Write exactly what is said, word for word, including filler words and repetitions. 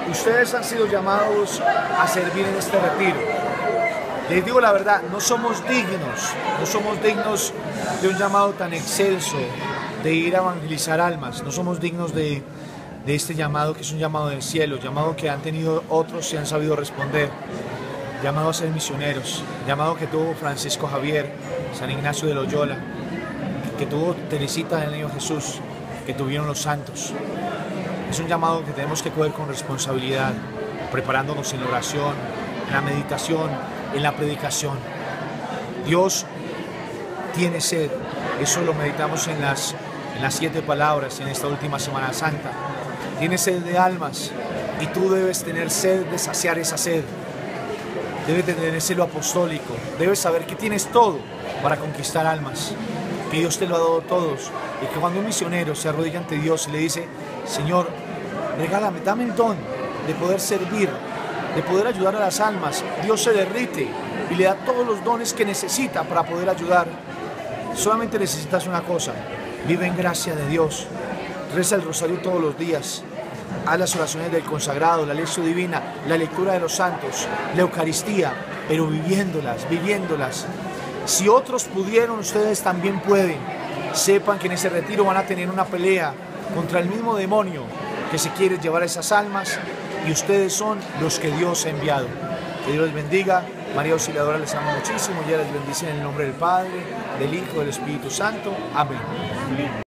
Ustedes han sido llamados a servir en este retiro. Les digo la verdad, no somos dignos, no somos dignos de un llamado tan excelso, de ir a evangelizar almas, no somos dignos de, de este llamado que es un llamado del cielo, llamado que han tenido otros y han sabido responder, llamado a ser misioneros, llamado que tuvo Francisco Javier, San Ignacio de Loyola, que tuvo Teresita del Niño Jesús, que tuvieron los santos. Es un llamado que tenemos que coger con responsabilidad, preparándonos en la oración, en la meditación, en la predicación. Dios tiene sed, eso lo meditamos en las, en las siete palabras en esta última Semana Santa. Tiene sed de almas y tú debes tener sed de saciar esa sed. Debes tener ese celo apostólico, debes saber que tienes todo para conquistar almas, que Dios te lo ha dado a todos, y que cuando un misionero se arrodilla ante Dios y le dice: Señor, regálame, dame el don de poder servir, de poder ayudar a las almas, Dios se derrite y le da todos los dones que necesita para poder ayudar. Solamente necesitas una cosa: vive en gracia de Dios, reza el rosario todos los días, haz las oraciones del consagrado, la lección divina, la lectura de los santos, la Eucaristía, pero viviéndolas, viviéndolas. Si otros pudieron, ustedes también pueden. Sepan que en ese retiro van a tener una pelea contra el mismo demonio que se quiere llevar a esas almas, y ustedes son los que Dios ha enviado. Que Dios les bendiga. María Auxiliadora les ama muchísimo y ella les bendice en el nombre del Padre, del Hijo y del Espíritu Santo. Amén.